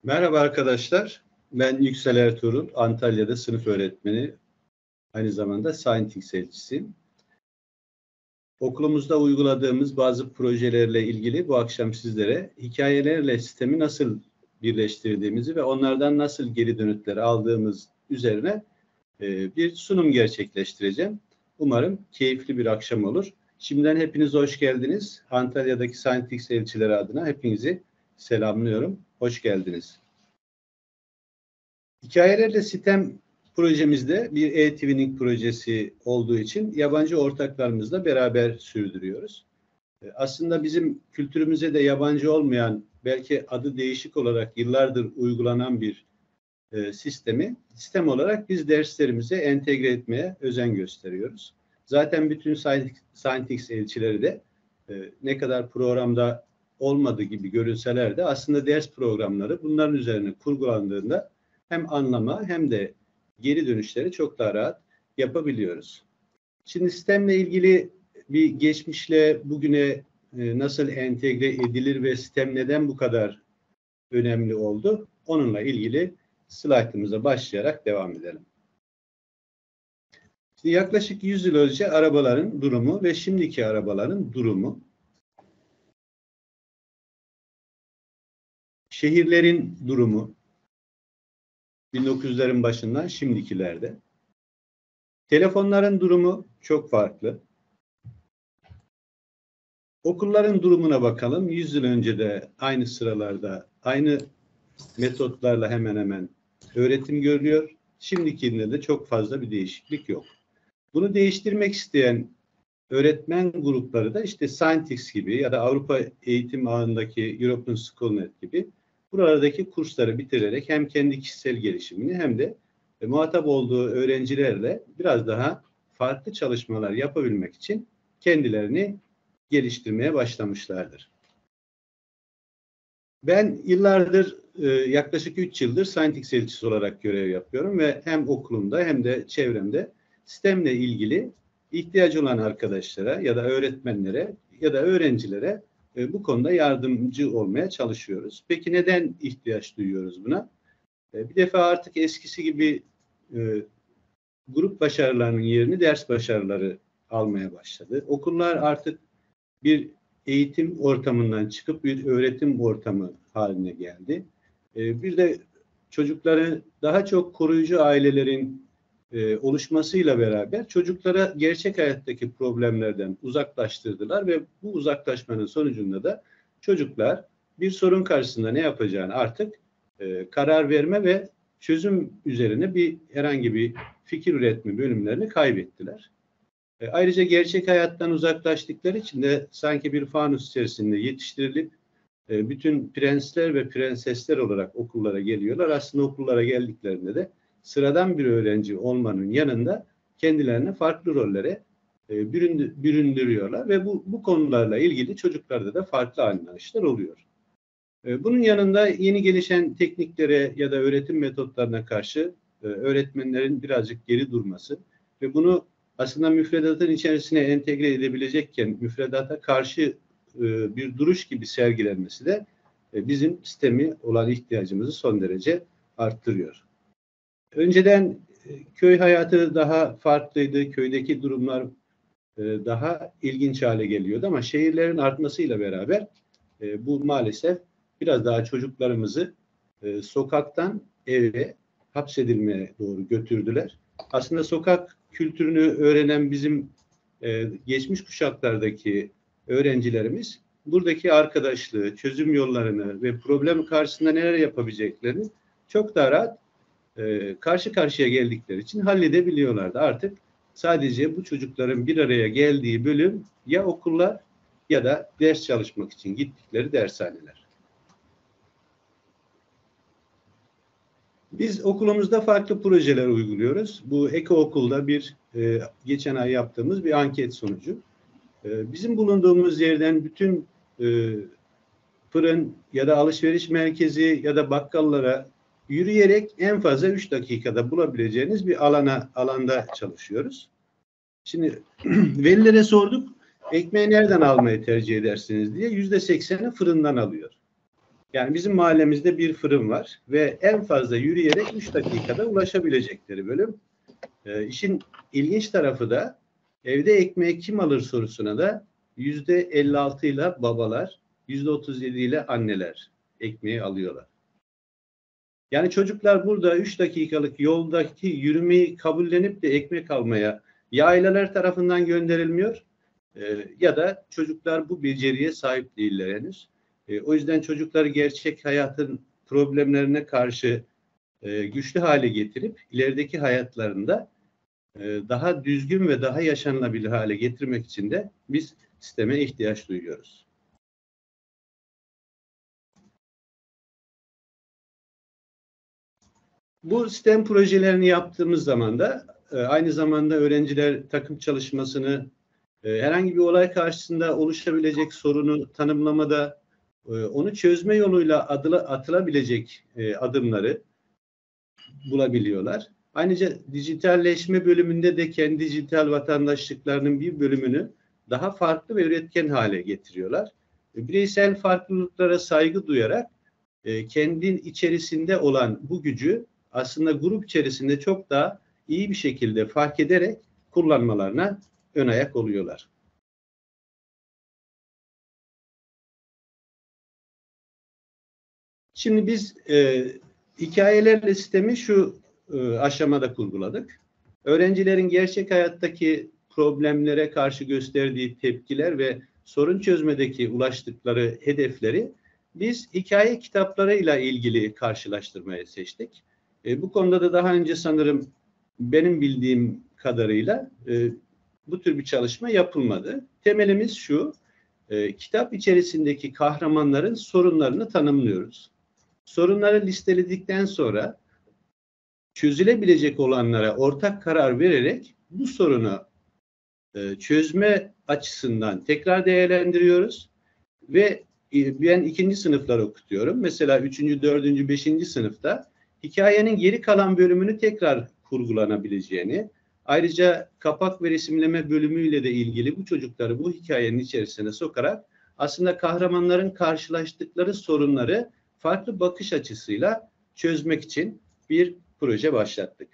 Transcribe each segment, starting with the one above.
Merhaba arkadaşlar. Ben Yüksel Ertuğrul, Antalya'da sınıf öğretmeni, aynı zamanda Scientix elçisiyim. Okulumuzda uyguladığımız bazı projelerle ilgili bu akşam sizlere hikayelerle sistemi nasıl birleştirdiğimizi ve onlardan nasıl geri dönütleri aldığımız üzerine bir sunum gerçekleştireceğim. Umarım keyifli bir akşam olur. Şimdiden hepiniz hoş geldiniz. Antalya'daki Scientix elçileri adına hepinizi selamlıyorum. Hoş geldiniz. Hikayelerle sistem projemizde bir e-twinning projesi olduğu için yabancı ortaklarımızla beraber sürdürüyoruz. Aslında bizim kültürümüze de yabancı olmayan, belki adı değişik olarak yıllardır uygulanan bir sistem olarak biz derslerimize entegre etmeye özen gösteriyoruz. Zaten bütün Scientix elçileri de ne kadar programda olmadığı gibi görünseler de aslında ders programları bunların üzerine kurgulandığında hem anlama hem de geri dönüşleri çok daha rahat yapabiliyoruz. Şimdi sistemle ilgili bir geçmişle bugüne nasıl entegre edilir ve sistem neden bu kadar önemli oldu? Onunla ilgili slaytımıza başlayarak devam edelim. Şimdi yaklaşık 100 yıl önce arabaların durumu ve şimdiki arabaların durumu, şehirlerin durumu 1900'lerin başından şimdikilerde, telefonların durumu çok farklı. Okulların durumuna bakalım. 100 yıl önce de aynı sıralarda, aynı metotlarla hemen hemen öğretim görülüyor. Şimdikinde de çok fazla bir değişiklik yok. Bunu değiştirmek isteyen öğretmen grupları da işte Scientix gibi ya da Avrupa eğitim ağındaki European Schoolnet gibi buralardaki kursları bitirerek hem kendi kişisel gelişimini hem de muhatap olduğu öğrencilerle biraz daha farklı çalışmalar yapabilmek için kendilerini geliştirmeye başlamışlardır. Ben yıllardır, yaklaşık 3 yıldır Scientix elçisi olarak görev yapıyorum ve hem okulumda hem de çevremde sistemle ilgili ihtiyacı olan arkadaşlara ya da öğretmenlere ya da öğrencilere bu konuda yardımcı olmaya çalışıyoruz. Peki neden ihtiyaç duyuyoruz buna? Bir defa artık eskisi gibi grup başarılarının yerini ders başarıları almaya başladı. Okullar artık bir eğitim ortamından çıkıp bir öğretim ortamı haline geldi. Bir de çocukları daha çok koruyucu ailelerin oluşmasıyla beraber çocuklara gerçek hayattaki problemlerden uzaklaştırdılar ve bu uzaklaşmanın sonucunda da çocuklar bir sorun karşısında ne yapacağını artık karar verme ve çözüm üzerine herhangi bir fikir üretme bölümlerini kaybettiler. Ayrıca gerçek hayattan uzaklaştıkları için de sanki bir fanus içerisinde yetiştirilip bütün prensler ve prensesler olarak okullara geliyorlar. Aslında okullara geldiklerinde de sıradan bir öğrenci olmanın yanında kendilerine farklı rollere büründürüyorlar ve bu konularla ilgili çocuklarda da farklı anlayışlar oluyor. Bunun yanında yeni gelişen tekniklere ya da öğretim metotlarına karşı öğretmenlerin birazcık geri durması ve bunu aslında müfredatın içerisine entegre edebilecekken müfredata karşı bir duruş gibi sergilenmesi de bizim sistemi olan ihtiyacımızı son derece arttırıyor. Önceden köy hayatı daha farklıydı. Köydeki durumlar daha ilginç hale geliyordu ama şehirlerin artmasıyla beraber bu maalesef biraz daha çocuklarımızı sokaktan eve hapsedilmeye doğru götürdüler. Aslında sokak kültürünü öğrenen bizim geçmiş kuşaklardaki öğrencilerimiz buradaki arkadaşlığı, çözüm yollarını ve problem karşısında neler yapabileceklerini çok daha rahat karşı karşıya geldikleri için halledebiliyorlardı. Artık sadece bu çocukların bir araya geldiği bölüm ya okullar ya da ders çalışmak için gittikleri dershaneler. Biz okulumuzda farklı projeler uyguluyoruz. Bu Eko Okul'da geçen ay yaptığımız bir anket sonucu. Bizim bulunduğumuz yerden bütün fırın ya da alışveriş merkezi ya da bakkallara yürüyerek en fazla 3 dakikada bulabileceğiniz bir alanda çalışıyoruz. Şimdi velilere sorduk, ekmeği nereden almayı tercih edersiniz diye %80'i fırından alıyor. Yani bizim mahallemizde bir fırın var ve en fazla yürüyerek 3 dakikada ulaşabilecekleri bölüm. İşin ilginç tarafı da evde ekmeği kim alır sorusuna da %56 ile babalar, %37 ile anneler ekmeği alıyorlar. Yani çocuklar burada 3 dakikalık yoldaki yürümeyi kabullenip de ekmek almaya ya aileler tarafından gönderilmiyor ya da çocuklar bu beceriye sahip değiller henüz. O yüzden çocukları gerçek hayatın problemlerine karşı güçlü hale getirip ilerideki hayatlarında daha düzgün ve daha yaşanılabilir hale getirmek için de biz sisteme ihtiyaç duyuyoruz. Bu sistem projelerini yaptığımız zaman da aynı zamanda öğrenciler takım çalışmasını herhangi bir olay karşısında oluşabilecek sorunu tanımlamada onu çözme yoluyla atılabilecek adımları bulabiliyorlar. Ayrıca dijitalleşme bölümünde de kendi dijital vatandaşlıklarının bir bölümünü daha farklı ve üretken hale getiriyorlar. Bireysel farklılıklara saygı duyarak kendin içerisinde olan bu gücü aslında grup içerisinde çok daha iyi bir şekilde fark ederek kullanmalarına ön ayak oluyorlar. Şimdi biz hikayelerle sistemi şu aşamada kurguladık. Öğrencilerin gerçek hayattaki problemlere karşı gösterdiği tepkiler ve sorun çözmedeki ulaştıkları hedefleri biz hikaye kitaplarıyla ilgili karşılaştırmaya seçtik. Bu konuda da daha önce sanırım benim bildiğim kadarıyla bu tür bir çalışma yapılmadı. Temelimiz şu, kitap içerisindeki kahramanların sorunlarını tanımlıyoruz. Sorunları listeledikten sonra çözülebilecek olanlara ortak karar vererek bu sorunu çözme açısından tekrar değerlendiriyoruz ve ben 2. sınıflar okutuyorum. Mesela 3., 4., 5. sınıfta hikayenin geri kalan bölümünü tekrar kurgulanabileceğini, ayrıca kapak ve resimleme bölümüyle de ilgili bu çocukları bu hikayenin içerisine sokarak aslında kahramanların karşılaştıkları sorunları farklı bakış açısıyla çözmek için bir proje başlattık.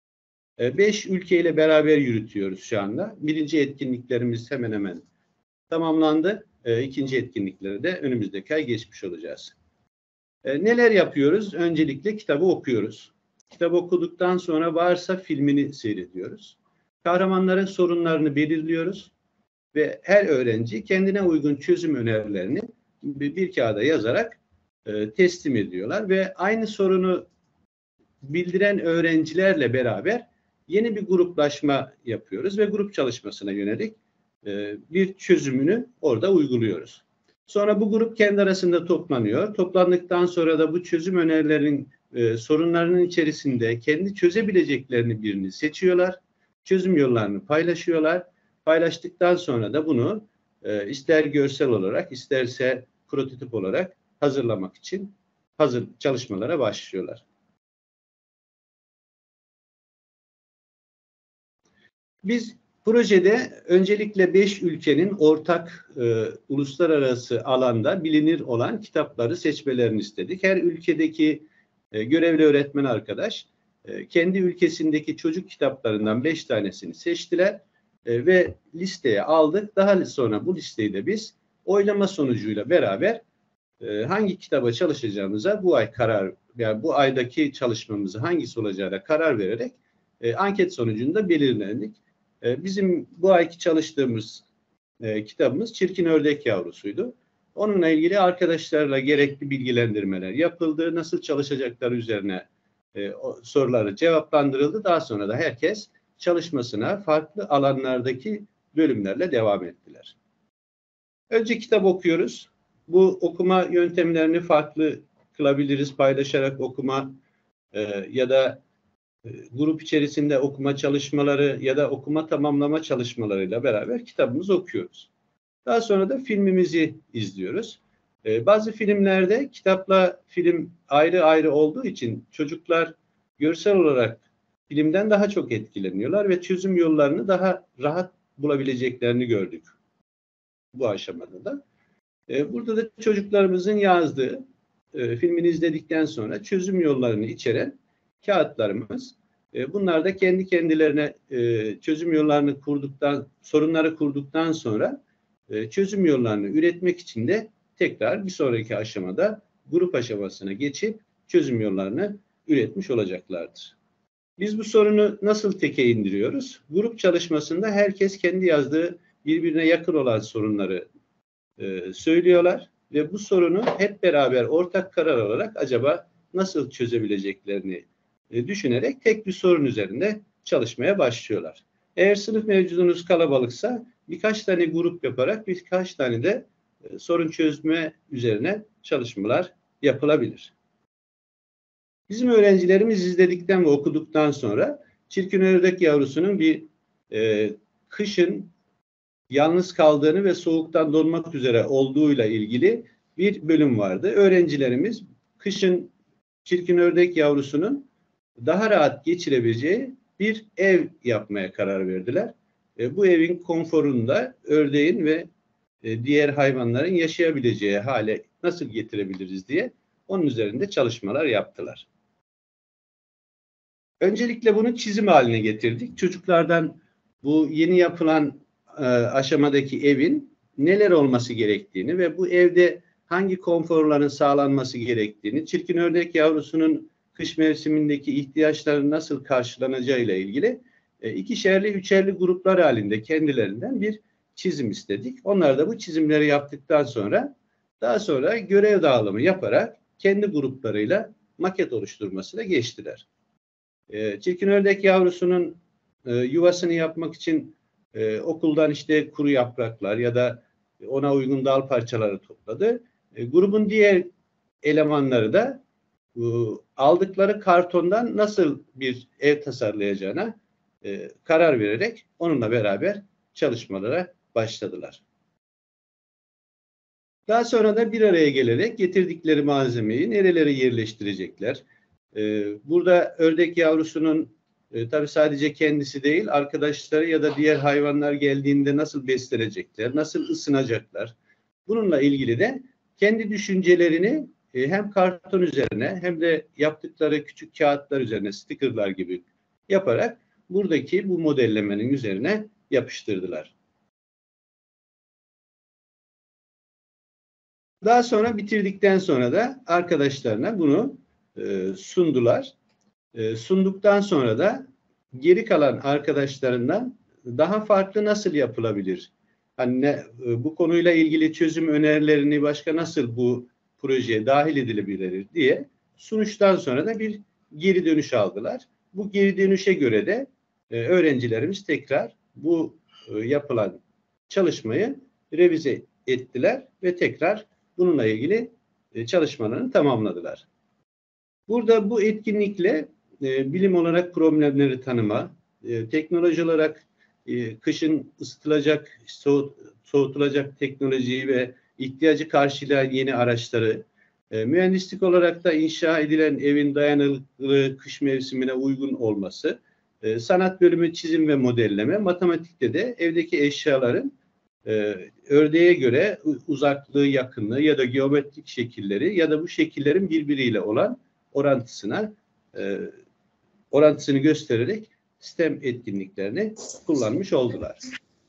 5 ülkeyle beraber yürütüyoruz şu anda. Birinci etkinliklerimiz hemen hemen tamamlandı. İkinci etkinlikleri de önümüzdeki ay geçmiş olacağız. Neler yapıyoruz? Öncelikle kitabı okuyoruz. Kitabı okuduktan sonra varsa filmini seyrediyoruz. Kahramanların sorunlarını belirliyoruz ve her öğrenci kendine uygun çözüm önerilerini bir kağıda yazarak teslim ediyorlar ve aynı sorunu bildiren öğrencilerle beraber yeni bir gruplaşma yapıyoruz ve grup çalışmasına yönelik bir çözümünü orada uyguluyoruz. Sonra bu grup kendi arasında toplanıyor. Toplandıktan sonra da bu çözüm önerilerinin sorunlarının içerisinde kendi çözebileceklerini birini seçiyorlar. Çözüm yollarını paylaşıyorlar. Paylaştıktan sonra da bunu ister görsel olarak isterse prototip olarak hazırlamak için çalışmalara başlıyorlar. Biz projede öncelikle 5 ülkenin ortak uluslararası alanda bilinir olan kitapları seçmelerini istedik. Her ülkedeki görevli öğretmen arkadaş kendi ülkesindeki çocuk kitaplarından 5 tanesini seçtiler ve listeye aldık. Daha sonra bu listeyi de biz oylama sonucuyla beraber hangi kitaba çalışacağımıza bu ay yani bu aydaki çalışmamızı hangisi olacağına karar vererek anket sonucunda belirlendik. Bizim bu ayki çalıştığımız kitabımız Çirkin Ördek Yavrusuydu. Onunla ilgili arkadaşlarla gerekli bilgilendirmeler yapıldı. Nasıl çalışacakları üzerine soruları cevaplandırıldı. Daha sonra da herkes çalışmasına farklı alanlardaki bölümlerle devam ettiler. Önce kitap okuyoruz. Bu okuma yöntemlerini farklı kılabiliriz. Paylaşarak okuma ya da grup içerisinde okuma çalışmaları ya da okuma tamamlama çalışmalarıyla beraber kitabımızı okuyoruz. Daha sonra da filmimizi izliyoruz. Bazı filmlerde kitapla film ayrı ayrı olduğu için çocuklar görsel olarak filmden daha çok etkileniyorlar ve çözüm yollarını daha rahat bulabileceklerini gördük bu aşamada da. Burada da çocuklarımızın yazdığı filmini izledikten sonra çözüm yollarını içeren kağıtlarımız. Bunlar da kendi kendilerine çözüm yollarını sorunları kurduktan sonra çözüm yollarını üretmek için de tekrar bir sonraki aşamada grup aşamasına geçip çözüm yollarını üretmiş olacaklardır. Biz bu sorunu nasıl teke indiriyoruz? Grup çalışmasında herkes kendi yazdığı birbirine yakın olan sorunları söylüyorlar ve bu sorunu hep beraber ortak karar alarak acaba nasıl çözebileceklerini düşünerek tek bir sorun üzerinde çalışmaya başlıyorlar. Eğer sınıf mevcudunuz kalabalıksa birkaç tane grup yaparak birkaç tane de sorun çözme üzerine çalışmalar yapılabilir. Bizim öğrencilerimiz izledikten ve okuduktan sonra Çirkin Ördek Yavrusu'nun bir kışın yalnız kaldığını ve soğuktan donmak üzere olduğuyla ilgili bir bölüm vardı. Öğrencilerimiz kışın Çirkin Ördek Yavrusu'nun daha rahat geçirebileceği bir ev yapmaya karar verdiler. Bu evin konforunda ördeğin ve diğer hayvanların yaşayabileceği hale nasıl getirebiliriz diye onun üzerinde çalışmalar yaptılar. Öncelikle bunu çizim haline getirdik. Çocuklardan bu yeni yapılan aşamadaki evin neler olması gerektiğini ve bu evde hangi konforların sağlanması gerektiğini, Çirkin Ördek Yavrusu'nun kış mevsimindeki ihtiyaçları nasıl karşılanacağı ile ilgili ikişerli, üçerli gruplar halinde kendilerinden bir çizim istedik. Onlar da bu çizimleri yaptıktan sonra daha sonra görev dağılımı yaparak kendi gruplarıyla maket oluşturmasına geçtiler. Çirkin Ördek Yavrusu'nun yuvasını yapmak için okuldan işte kuru yapraklar ya da ona uygun dal parçaları topladı. Grubun diğer elemanları da aldıkları kartondan nasıl bir ev tasarlayacağına karar vererek onunla beraber çalışmalara başladılar. Daha sonra da bir araya gelerek getirdikleri malzemeyi nerelere yerleştirecekler? Burada ördek yavrusunun tabii sadece kendisi değil, arkadaşları ya da diğer hayvanlar geldiğinde nasıl beslenecekler, nasıl ısınacaklar? Bununla ilgili de kendi düşüncelerini hem karton üzerine hem de yaptıkları küçük kağıtlar üzerine, stickerlar gibi yaparak buradaki bu modellemenin üzerine yapıştırdılar. Daha sonra bitirdikten sonra da arkadaşlarına bunu sundular. Sunduktan sonra da geri kalan arkadaşlarından daha farklı nasıl yapılabilir? Hani bu konuyla ilgili çözüm önerilerini başka nasıl bu projeye dahil edilebilir diye sunuştan sonra da bir geri dönüş aldılar. Bu geri dönüşe göre de öğrencilerimiz tekrar bu yapılan çalışmayı revize ettiler ve tekrar bununla ilgili çalışmalarını tamamladılar. Burada bu etkinlikle bilim olarak problemleri tanıma, teknoloji olarak kışın ısıtılacak, soğutulacak teknolojiyi ve ihtiyacı karşılayan yeni araçları, mühendislik olarak da inşa edilen evin dayanıklı kış mevsimine uygun olması, sanat bölümü çizim ve modelleme, matematikte de evdeki eşyaların ördeğe göre uzaklığı, yakınlığı ya da geometrik şekilleri ya da bu şekillerin birbiriyle olan orantısını göstererek STEM etkinliklerini kullanmış oldular.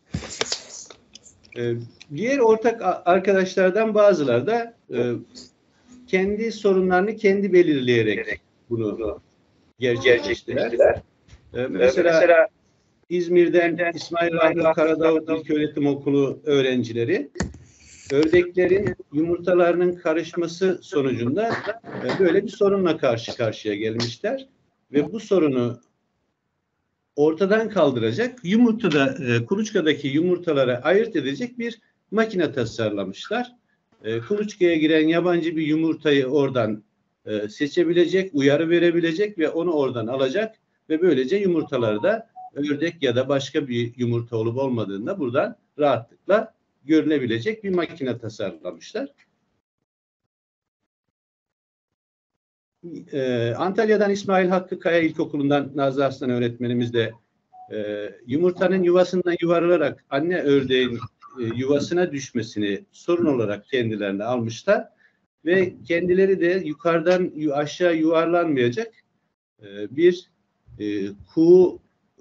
Diğer ortak arkadaşlardan bazıları da kendi sorunlarını kendi belirleyerek bunu gerçekleştirdiler. Mesela İzmir'den İsmail Rahmi Karadağ İlköğretim Okulu öğrencileri ördeklerin yumurtalarının karışması sonucunda böyle bir sorunla karşı karşıya gelmişler ve bu sorunu ortadan kaldıracak, kuluçkadaki yumurtaları ayırt edecek bir makine tasarlamışlar. Kuluçkaya giren yabancı bir yumurtayı oradan seçebilecek, uyarı verebilecek ve onu oradan alacak ve böylece yumurtaları da ördek ya da başka bir yumurta olup olmadığında buradan rahatlıkla görülebilecek bir makine tasarlamışlar. Antalya'dan İsmail Hakkı Kaya İlkokulu'ndan Nazlı Aslan öğretmenimiz de yumurtanın yuvasından yuvarlanarak anne ördeğin yuvasına düşmesini sorun olarak kendilerine almışlar ve kendileri de yukarıdan aşağı yuvarlanmayacak bir kuğu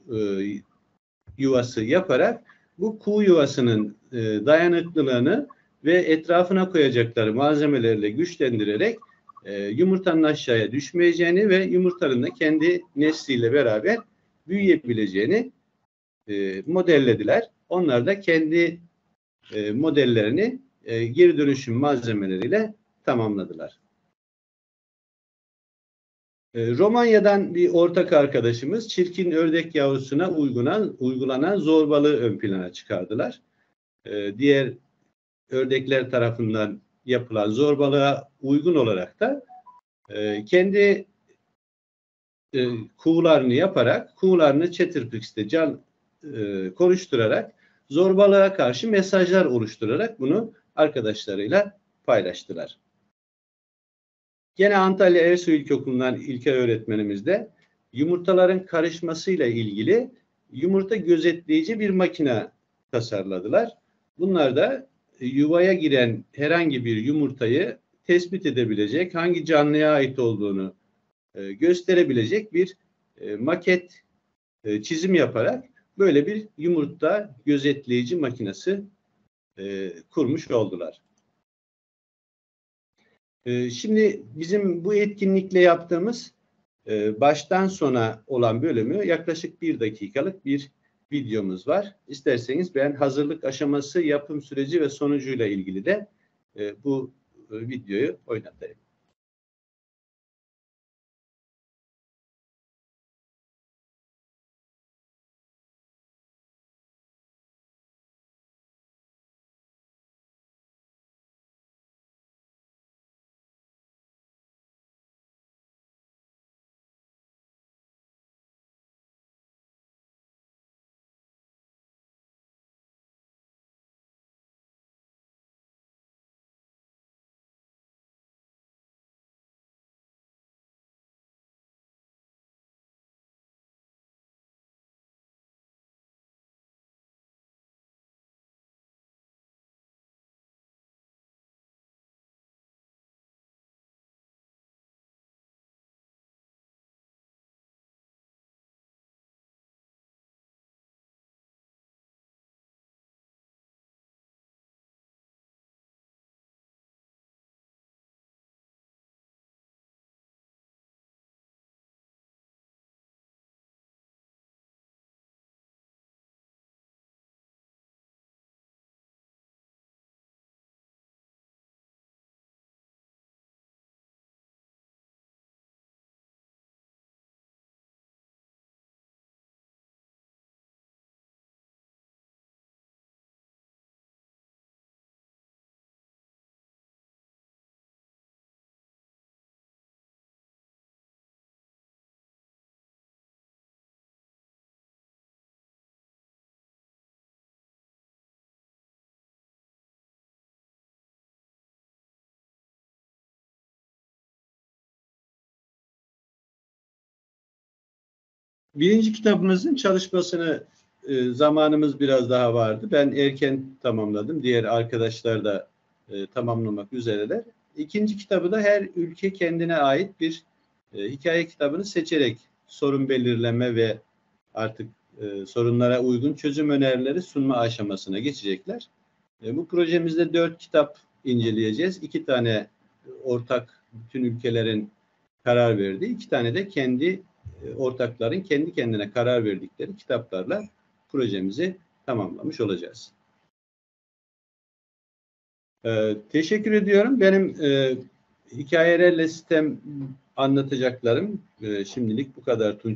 yuvası yaparak bu kuğu yuvasının dayanıklılığını ve etrafına koyacakları malzemelerle güçlendirerek yumurtanın aşağıya düşmeyeceğini ve yumurtanın da kendi nesliyle beraber büyüyebileceğini modellediler. Onlar da kendi modellerini geri dönüşüm malzemeleriyle tamamladılar. Romanya'dan bir ortak arkadaşımız çirkin ördek yavrusuna uygulanan zorbalığı ön plana çıkardılar. Diğer ördekler tarafından yapılan zorbalığa uygun olarak da kendi kuğularını yaparak, kuğularını Chatterpix'te konuşturarak, zorbalığa karşı mesajlar oluşturarak bunu arkadaşlarıyla paylaştılar. Gene Antalya Ersoy İlkokulu'ndan İlker öğretmenimiz de yumurtaların karışmasıyla ilgili yumurta gözetleyici bir makine tasarladılar. Bunlar da yuvaya giren herhangi bir yumurtayı tespit edebilecek, hangi canlıya ait olduğunu gösterebilecek bir maket çizim yaparak böyle bir yumurta gözetleyici makinesi kurmuş oldular. Şimdi bizim bu etkinlikle yaptığımız baştan sona olan bölümü yaklaşık 1 dakikalık bir videomuz var. İsterseniz ben hazırlık aşaması, yapım süreci ve sonucuyla ilgili de bu videoyu oynatayım. Birinci kitabımızın çalışmasını zamanımız biraz daha vardı. Ben erken tamamladım. Diğer arkadaşlar da tamamlamak üzereler. İkinci kitabı da her ülke kendine ait bir hikaye kitabını seçerek sorun belirleme ve artık sorunlara uygun çözüm önerileri sunma aşamasına geçecekler. Bu projemizde 4 kitap inceleyeceğiz. 2 tane ortak bütün ülkelerin karar verdiği, 2 tane de kendi ortakların kendi kendine karar verdikleri kitaplarla projemizi tamamlamış olacağız. Teşekkür ediyorum. Benim hikayelerle sistem anlatacaklarım şimdilik bu kadar.